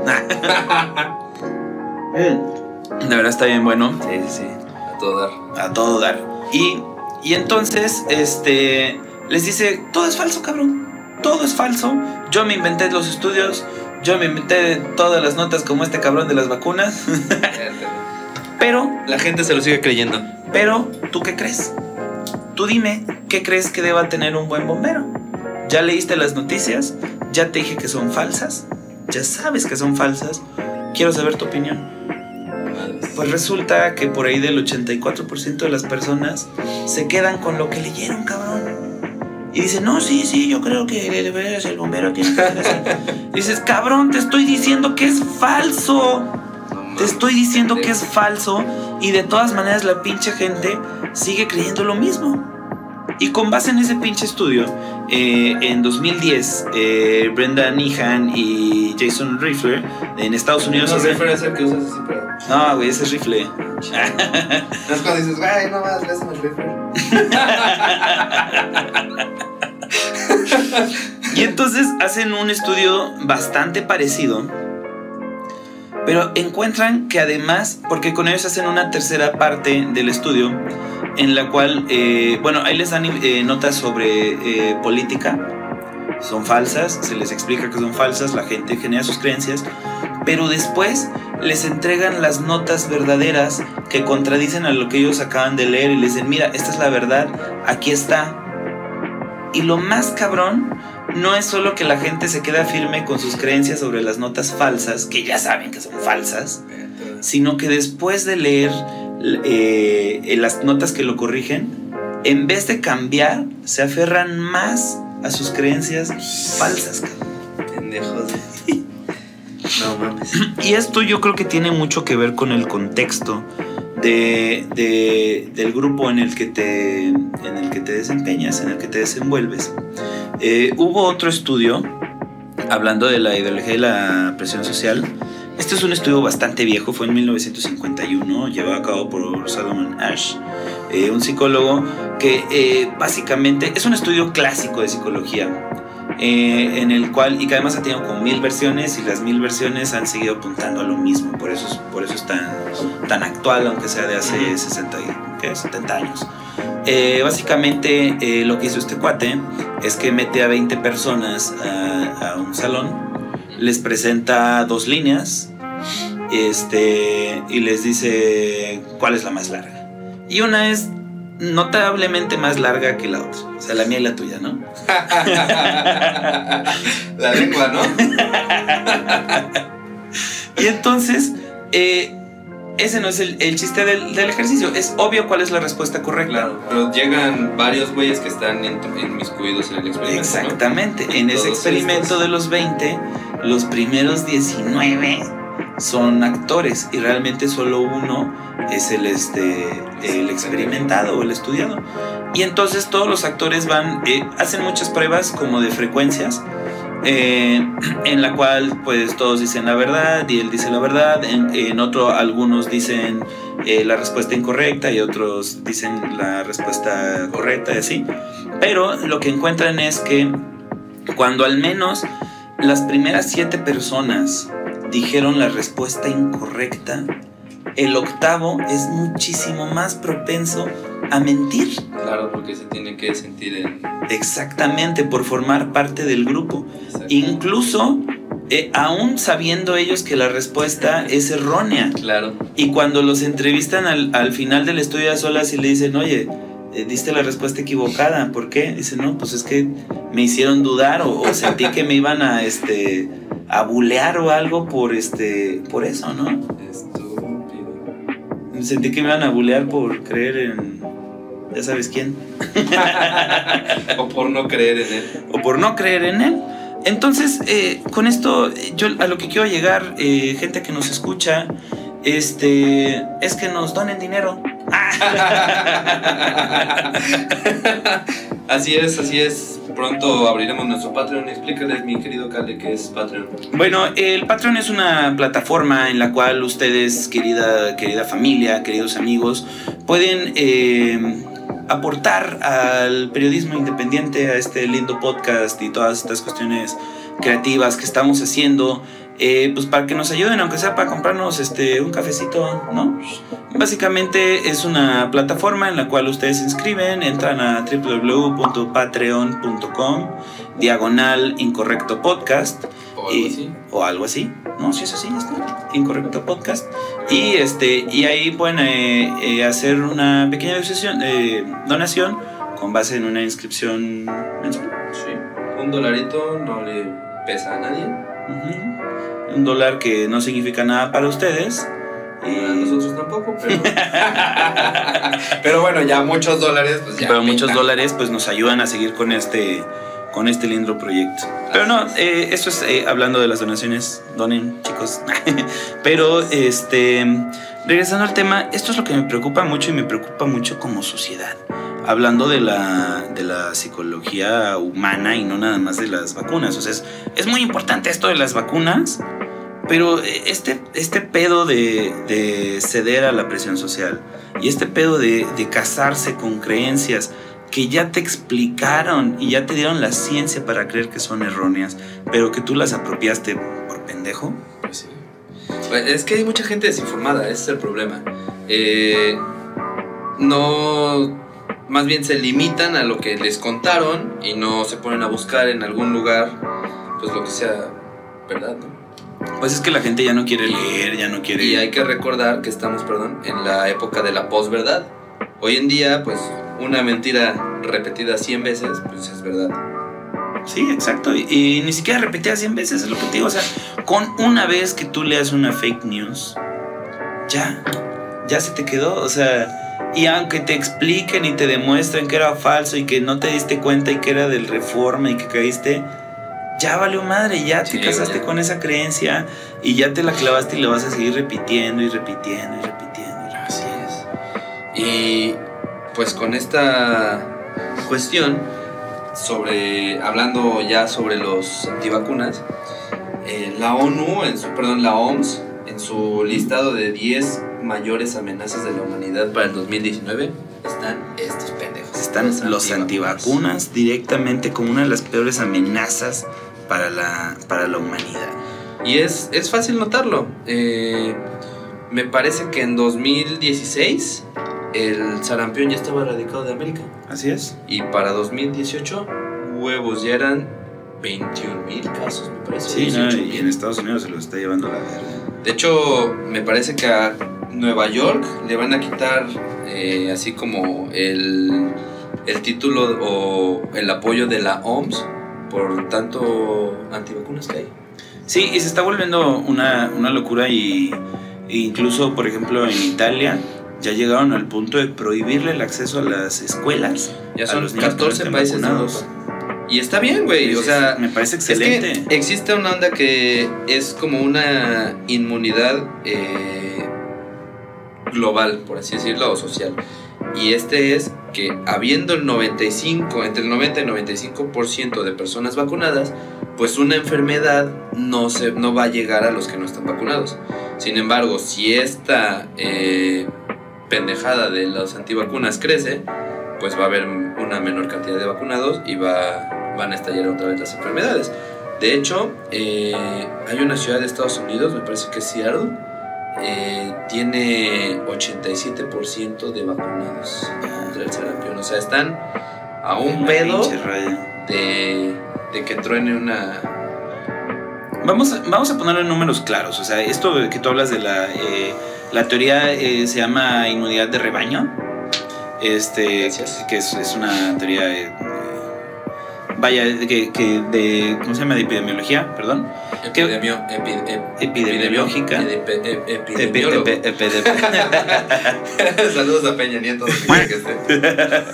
De verdad está bien bueno. Sí. A todo dar. Y entonces les dice: todo es falso, cabrón. Todo es falso. Yo me inventé los estudios. Yo me inventé todas las notas como este cabrón de las vacunas. Pero la gente se lo sigue creyendo. Pero, ¿tú qué crees? Tú dime, ¿qué crees que deba tener un buen bombero? ¿Ya leíste las noticias? ¿Ya te dije que son falsas? ¿Ya sabes que son falsas? Quiero saber tu opinión. Pues resulta que por ahí del 84% de las personas se quedan con lo que leyeron, cabrón. Y dicen: no, sí, yo creo que de veras el bombero tiene que hacer eso. Dices: cabrón, te estoy diciendo que es falso. Te estoy diciendo que es falso. Y de todas maneras la pinche gente sigue creyendo lo mismo. Y con base en ese pinche estudio, en 2010, Brenda Nehan y Jason Rifler en Estados Unidos... No, Rifler es el que usas así, pero... No, güey, ese es rifle. Es cuando dices: güey, no más, le hacen el Rifler. Y entonces hacen un estudio bastante parecido, pero encuentran que además, porque con ellos hacen una tercera parte del estudio, en la cual, ahí les dan notas sobre política. Son falsas, se les explica que son falsas, la gente genera sus creencias, pero después les entregan las notas verdaderas que contradicen a lo que ellos acaban de leer y les dicen: mira, esta es la verdad, aquí está. Y lo más cabrón no es solo que la gente se queda firme con sus creencias sobre las notas falsas, que ya saben que son falsas, sino que después de leer las notas que lo corrigen, en vez de cambiar, se aferran más a sus creencias falsas. Pendejos. No mames. Y esto yo creo que tiene mucho que ver con el contexto del grupo en el que te desempeñas, en el que te desenvuelves. Hubo otro estudio hablando de la ideología de la presión social. Este es un estudio bastante viejo, fue en 1951, llevado a cabo por Solomon Asch, un psicólogo que básicamente es un estudio clásico de psicología, en el cual, y que además ha tenido como 1000 versiones, y las 1000 versiones han seguido apuntando a lo mismo. Por eso es tan actual, aunque sea de hace 70 años. Básicamente lo que hizo este cuate es que mete a 20 personas a un salón, les presenta 2 líneas y les dice cuál es la más larga. Y una es notablemente más larga que la otra. O sea, la mía y la tuya, ¿no? La lengua, ¿no? Y entonces ese no es el chiste del ejercicio. Es obvio cuál es la respuesta correcta. Claro, pero llegan varios güeyes que están inmiscuidos en el experimento. Exactamente, ¿no? En ese Todos experimento estos. de los 20, los primeros 19 son actores y realmente solo uno es el experimentado o el estudiado. Y entonces todos los actores hacen muchas pruebas como de frecuencias, en la cual pues todos dicen la verdad y él dice la verdad. En otro algunos dicen la respuesta incorrecta y otros dicen la respuesta correcta y así. Pero lo que encuentran es que cuando al menos las primeras 7 personas dijeron la respuesta incorrecta, el octavo es muchísimo más propenso a mentir. Claro, porque se tiene que sentir Exactamente, por formar parte del grupo. Incluso aún sabiendo ellos que la respuesta es errónea. Claro. Y cuando los entrevistan al final del estudio a solas y le dicen, oye, diste la respuesta equivocada, ¿por qué? Dicen, no, pues es que me hicieron dudar o sentí que me iban a bulear o algo por eso, ¿no? Estúpido. Sentí que me iban a bulear por creer en ya sabes quién. O por no creer en él. O por no creer en él. Entonces, con esto, yo a lo que quiero llegar, gente que nos escucha, es que nos donen dinero. Así es. Pronto abriremos nuestro Patreon. Explícales, mi querido Cale, qué es Patreon. Bueno, el Patreon es una plataforma en la cual ustedes, querida familia, queridos amigos, pueden aportar al periodismo independiente, a este lindo podcast y todas estas cuestiones creativas que estamos haciendo, pues para que nos ayuden, aunque sea para comprarnos un cafecito, ¿no? Básicamente es una plataforma en la cual ustedes se inscriben, entran a www.patreon.com/incorrecto podcast o algo así. No, si es así, está Incorrecto Podcast. Y ahí pueden hacer una pequeña donación con base en una inscripción mensual. Sí. $1 no le pesa a nadie. $1 que no significa nada para ustedes. A nosotros tampoco, pero... pero bueno, ya muchos dólares, pues ya. Pero muchos dólares pues nos ayudan a seguir con este lindo proyecto. Pero no, eso es hablando de las donaciones. Donen, chicos. Pero regresando al tema, esto es lo que me preocupa mucho y me preocupa mucho como sociedad. Hablando de la psicología humana y no nada más de las vacunas. O sea, es muy importante esto de las vacunas, pero este pedo de ceder a la presión social y este pedo de casarse con creencias que ya te explicaron y ya te dieron la ciencia para creer que son erróneas, pero que tú las apropiaste por pendejo. Pues sí. Es que hay mucha gente desinformada, ese es el problema. No, más bien se limitan a lo que les contaron y no se ponen a buscar en algún lugar, pues lo que sea verdad, ¿no? Pues es que la gente ya no quiere leer, ya no quiere... Y hay que recordar que estamos, en la época de la posverdad. Hoy en día, pues, una mentira repetida 100 veces, pues es verdad. Sí, exacto. Y ni siquiera repetida 100 veces, es lo que te digo. O sea, con una vez que tú leas una fake news, ya se te quedó. O sea, y aunque te expliquen y te demuestren que era falso y que no te diste cuenta y que era del Reforma y que caíste, ya valió madre, ya te casaste con esa creencia y ya te la clavaste y la vas a seguir repitiendo y repitiendo y repitiendo. Así es. Y pues con esta cuestión hablando ya sobre los antivacunas, la OMS en su listado de 10 mayores amenazas de la humanidad para el 2019 están estos pendejos. Están los antivacunas directamente como una de las peores amenazas para la humanidad. Y es fácil notarlo. Me parece que en 2016 el sarampión ya estaba erradicado de América. Así es. Y para 2018, huevos, ya eran 21,000 casos, me parece. Sí, no, y en Estados Unidos se los está llevando la verga. De hecho, me parece que a Nueva York le van a quitar así como el título o el apoyo de la OMS por tanto antivacunas que hay. Sí, y se está volviendo una locura y Incluso, por ejemplo, en Italia ya llegaron al punto de prohibirle el acceso a las escuelas. Ya son 14 países vacunados. Y está bien, güey. O sea, me parece excelente. Es que existe una onda que es como una inmunidad global, por así decirlo, o social. Y es que habiendo entre el 90 y el 95% de personas vacunadas, pues una enfermedad no va a llegar a los que no están vacunados. Sin embargo, si esta pendejada de las antivacunas crece, pues va a haber una menor cantidad de vacunados y van a estallar otra vez las enfermedades. De hecho, hay una ciudad de Estados Unidos, me parece que es Seattle, tiene 87% de vacunados contra el sarampión. O sea, están a un pedo de que truene una... Vamos a ponerlo en números claros. O sea, esto que tú hablas de la teoría se llama inmunidad de rebaño. Que es una teoría ¿cómo se llama? De epidemiología, perdón. Epidemiológica. Saludos a Peña Nieto, donde quiera que esté.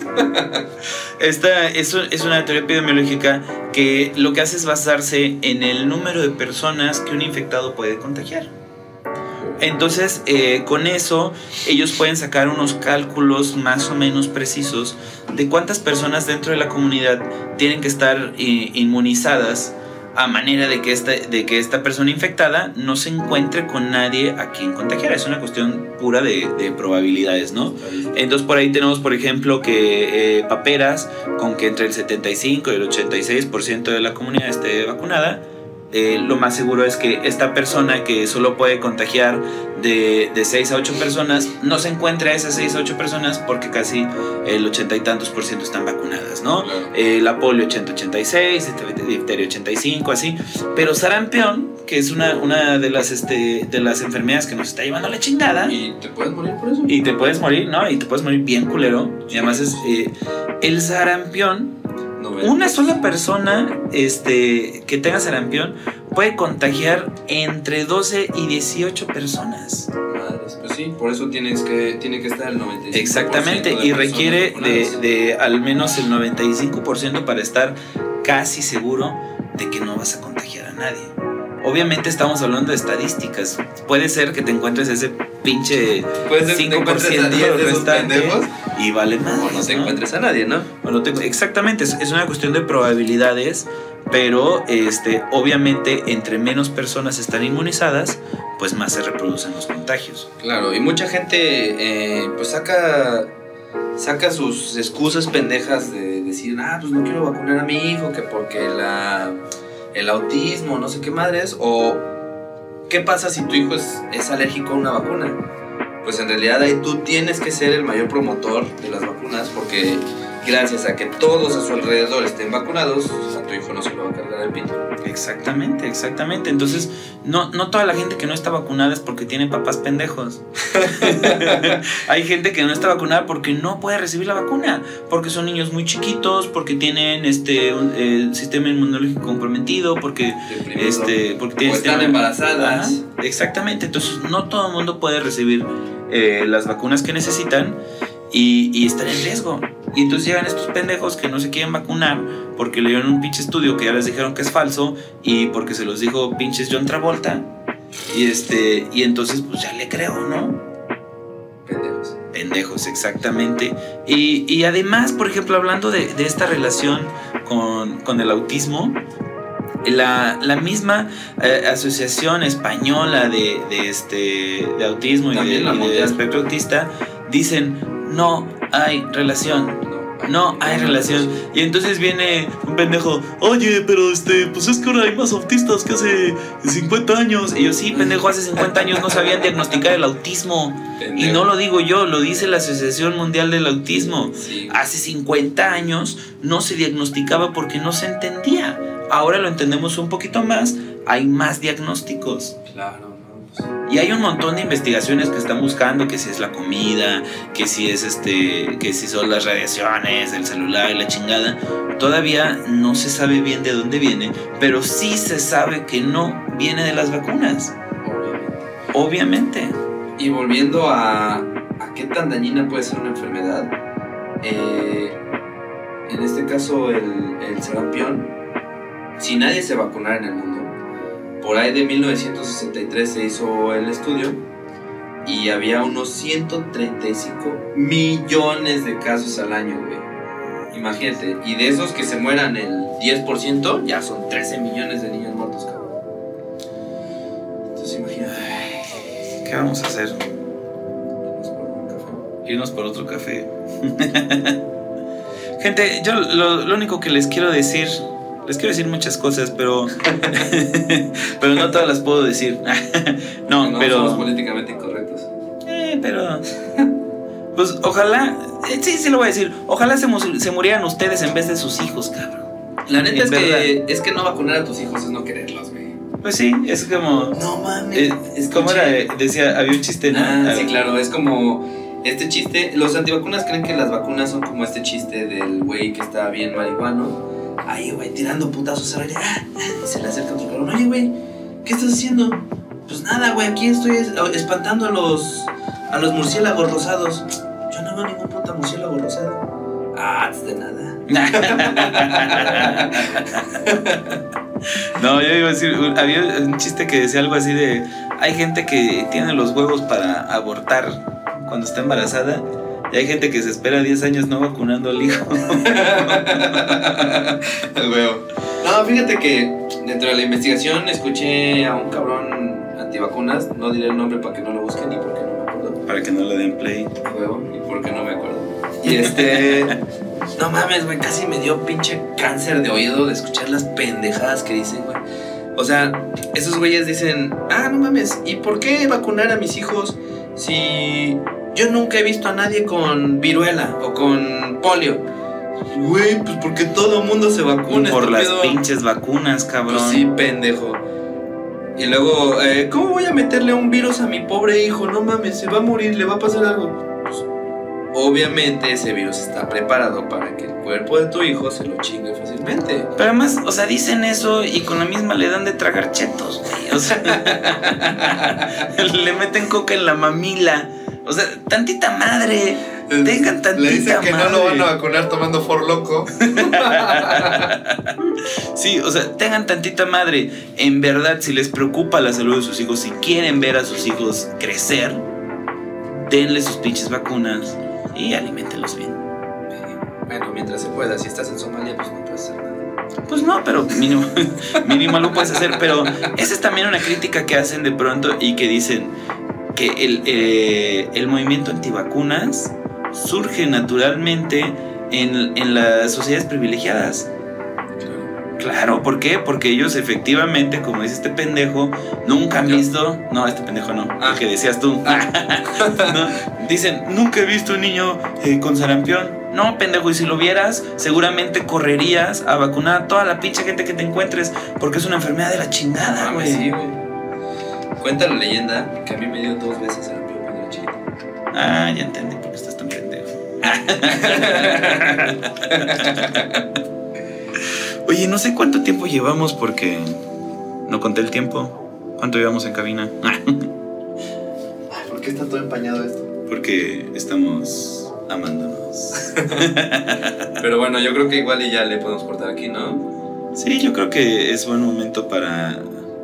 Esta es una teoría epidemiológica que lo que hace es basarse en el número de personas que un infectado puede contagiar. Entonces, con eso, ellos pueden sacar unos cálculos más o menos precisos de cuántas personas dentro de la comunidad tienen que estar inmunizadas, a manera de que esta persona infectada no se encuentre con nadie a quien contagiar. Es una cuestión pura de probabilidades, ¿no? Entonces, por ahí tenemos, por ejemplo, que paperas con que entre el 75 y el 86% de la comunidad esté vacunada. Lo más seguro es que esta persona que solo puede contagiar de 6 a 8 personas no se encuentre a esas 6 a 8 personas, porque casi el 80 y tantos % están vacunadas, ¿no? La polio 80-86, difteria 85, así. Pero sarampión, que es una de las enfermedades que nos está llevando a la chingada. Y te puedes morir por eso. Y te puedes morir, ¿no? Y te puedes morir bien culero. Y además es el sarampión. Una sola persona que tenga sarampión puede contagiar entre 12 y 18 personas. Madres, pues sí, por eso tiene que estar el 95%. Exactamente, y requiere de al menos el 95% para estar casi seguro de que no vas a contagiar a nadie. Obviamente estamos hablando de estadísticas. Puede ser que te encuentres ese pinche 5% de restante y vale más. O no te encuentres a nadie, ¿no? Exactamente, es una cuestión de probabilidades, pero obviamente entre menos personas están inmunizadas, pues más se reproducen los contagios. Claro, y mucha gente pues saca sus excusas pendejas de decir, pues no quiero vacunar a mi hijo, que porque el autismo, no sé qué madres, o ¿qué pasa si tu hijo es alérgico a una vacuna? Pues en realidad ahí tú tienes que ser el mayor promotor de las vacunas, porque gracias a que todos a su alrededor estén vacunados, a tu hijo no se lo va a cargar el pito. Exactamente. Entonces, no toda la gente que no está vacunada es porque tiene papás pendejos. Hay gente que no está vacunada porque no puede recibir la vacuna, porque son niños muy chiquitos, porque tienen un sistema inmunológico comprometido, porque están embarazadas. Exactamente. Entonces, no todo el mundo puede recibir las vacunas que necesitan y están en riesgo. Y entonces llegan estos pendejos que no se quieren vacunar porque leyeron un pinche estudio que ya les dijeron que es falso, y porque se los dijo pinches John Travolta, y entonces pues ya le creo, ¿no? Pendejos, exactamente. Y además, por ejemplo, hablando de esta relación con el autismo, la misma asociación española de autismo y de espectro autista dicen: no hay relación. No hay relación. Y entonces viene un pendejo: oye, pero pues es que ahora hay más autistas que hace 50 años. Y yo: sí, pendejo, hace 50 años no sabían diagnosticar el autismo. Pendejo. Y no lo digo yo, lo dice la Asociación Mundial del Autismo. Sí. Hace 50 años no se diagnosticaba porque no se entendía. Ahora lo entendemos un poquito más, hay más diagnósticos. Claro. Y hay un montón de investigaciones que están buscando que si es la comida, que si es que si son las radiaciones, el celular y la chingada. Todavía no se sabe bien de dónde viene, pero sí se sabe que no viene de las vacunas. Obviamente. Y volviendo a qué tan dañina puede ser una enfermedad, en este caso el sarampión, si nadie se vacunara en el mundo, por ahí de 1963 se hizo el estudio y había unos 135 millones de casos al año, güey. Imagínate, y de esos que se mueran el 10%, ya son 13 millones de niños muertos, cabrón. Entonces imagínate. ¿Qué vamos a hacer? Irnos por otro café. Gente, yo lo único que les quiero decir muchas cosas, pero pero no todas las puedo decir. No, pero somos políticamente incorrectos. Pero pues ojalá, sí lo voy a decir, ojalá se murieran ustedes en vez de sus hijos, cabrón. La neta es que no vacunar a tus hijos es no quererlos, güey. Pues sí, es como... No mames. ¿Cómo era? Decía, había un chiste, ¿no? Sí, claro, es como este chiste. Los antivacunas creen que las vacunas son como este chiste del güey que está bien marihuano. Ay, güey, tirando putazos a ver. Se le acerca otro cabrón. Oye, güey, ¿qué estás haciendo? Pues nada, güey, aquí estoy espantando a los murciélagos rosados. Yo no veo ningún puta murciélago rosado. De nada. No, yo iba a decir, había un chiste que decía algo así de: hay gente que tiene los huevos para abortar cuando está embarazada, y hay gente que se espera 10 años no vacunando al hijo. El huevo. No, fíjate que dentro de la investigación escuché a un cabrón antivacunas, no diré el nombre para que no lo busquen y porque no me acuerdo. Para que no le den play. Huevo, y porque no me acuerdo. Y no mames, güey, casi me dio pinche cáncer de oído de escuchar las pendejadas que dicen, güey. O sea, esos güeyes dicen, no mames, ¿y por qué vacunar a mis hijos si yo nunca he visto a nadie con viruela o con polio? Güey, pues porque todo el mundo se vacuna. Por las pinches vacunas, cabrón. Pues sí, pendejo. Y luego, ¿cómo voy a meterle un virus a mi pobre hijo? No mames, se va a morir, le va a pasar algo. Pues, obviamente ese virus está preparado para que el cuerpo de tu hijo se lo chingue fácilmente. Pero además, o sea, dicen eso y con la misma le dan de tragar chetos, güey. O sea, le meten coca en la mamila. O sea, tantita madre. Tengan tantita madre. Le dicen que no lo van a vacunar tomando Forloco. Sí, o sea, tengan tantita madre. En verdad, si les preocupa la salud de sus hijos, si quieren ver a sus hijos crecer, denle sus pinches vacunas y aliméntenlos bien. Bueno, mientras se pueda. Si estás en Somalia, pues no puedes hacer nada. Pues no, pero mínimo lo puedes hacer. Pero esa es también una crítica que hacen de pronto y que dicen que el movimiento antivacunas surge naturalmente en las sociedades privilegiadas. Claro, ¿por qué? Porque ellos efectivamente, como dice este pendejo, nunca han visto... No, este pendejo no, el que decías tú. ¿No? Dicen, nunca he visto un niño con sarampión. No, pendejo, y si lo vieras, seguramente correrías a vacunar a toda la pinche gente que te encuentres, porque es una enfermedad de la chingada, güey. Sí, güey. Cuenta la leyenda que a mí me dio 2 veces sarampión cuando era chiquito. Ya entendí por qué estás tan pendejo. Oye, no sé cuánto tiempo llevamos porque no conté el tiempo. ¿Cuánto llevamos en cabina? ¿Por qué está todo empañado esto? Porque estamos amándonos. Pero bueno, yo creo que igual y ya le podemos cortar aquí, ¿no? Sí, yo creo que es buen momento para...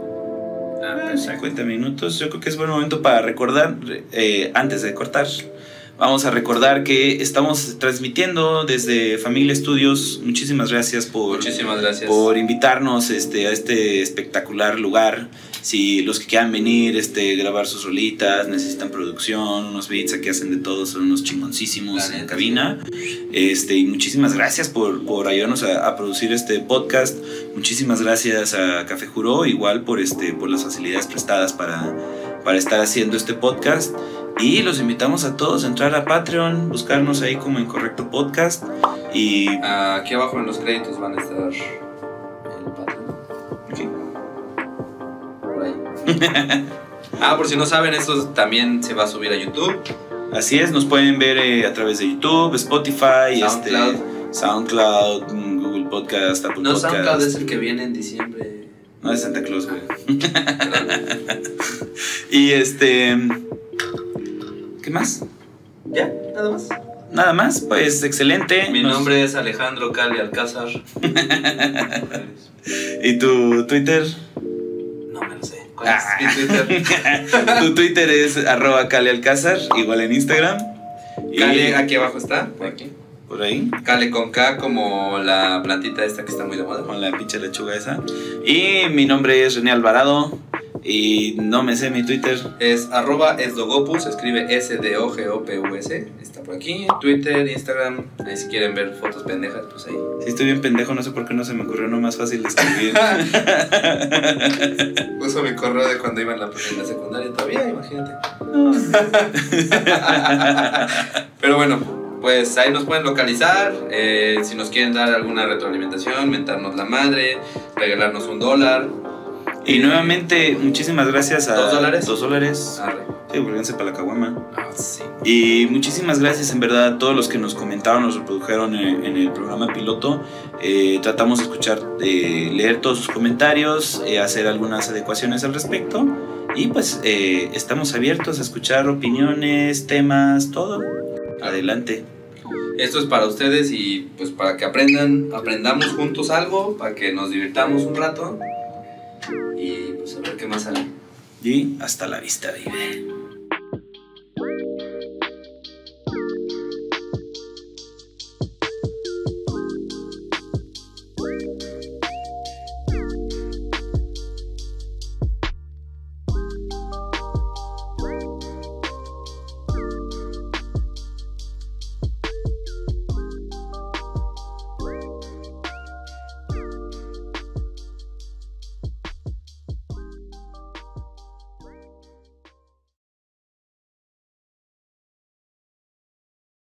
50 minutos. Yo creo que es buen momento para recordar, antes de cortar, vamos a recordar que estamos transmitiendo desde Familia Estudios. Muchísimas gracias por invitarnos a este espectacular lugar. Si los que quieran venir, grabar sus rolitas, necesitan producción, unos beats, aquí hacen de todo, son unos chingoncísimos en cabina. Y muchísimas gracias por ayudarnos a producir este podcast. Muchísimas gracias a Café Juró, igual por las facilidades prestadas para estar haciendo este podcast. Y los invitamos a todos a entrar a Patreon, buscarnos ahí como Incorrecto Podcast. Y aquí abajo en los créditos van a estar el Patreon. Okay. Por ahí. Por si no saben, esto también se va a subir a YouTube. Así es, nos pueden ver a través de YouTube, Spotify, SoundCloud, Google Podcast, Apple Podcast. SoundCloud es el que viene en diciembre. No de Santa Claus, güey. Y ¿qué más? Ya, nada más. Nada más, pues excelente. Mi nombre es Alejandro Cali Alcázar. ¿Y tu Twitter? No me lo sé. ¿Cuál es mi Twitter? Tu Twitter es @CaliAlcázar, igual en Instagram. Cali, aquí abajo está, por aquí. Por ahí. Cali con K, como la plantita esta que está muy de moda. Con la pinche lechuga esa. Y mi nombre es René Alvarado. Y no me sé mi Twitter. Es @esdogopus, se escribe SDOGOPUS. Está por aquí, Twitter, Instagram. Ahí si quieren ver fotos pendejas, pues ahí. Sí, estoy bien pendejo, no sé por qué no se me ocurrió uno más fácil de escribir. Uso mi correo de cuando iba en la secundaria todavía, imagínate. Pero bueno, pues ahí nos pueden localizar. Si nos quieren dar alguna retroalimentación, mentarnos la madre, regalarnos $1. Y nuevamente, muchísimas gracias a... $2. $2. Arre. Sí, volvíanse para la caguama. Sí. Y muchísimas gracias en verdad a todos los que nos comentaron, nos reprodujeron en el programa piloto. Tratamos de escuchar, leer todos sus comentarios, hacer algunas adecuaciones al respecto. Y pues estamos abiertos a escuchar opiniones, temas, todo. Adelante. Esto es para ustedes y pues para que aprendamos juntos algo, para que nos divirtamos un rato y pues a ver qué más sale. Y hasta la vista, baby.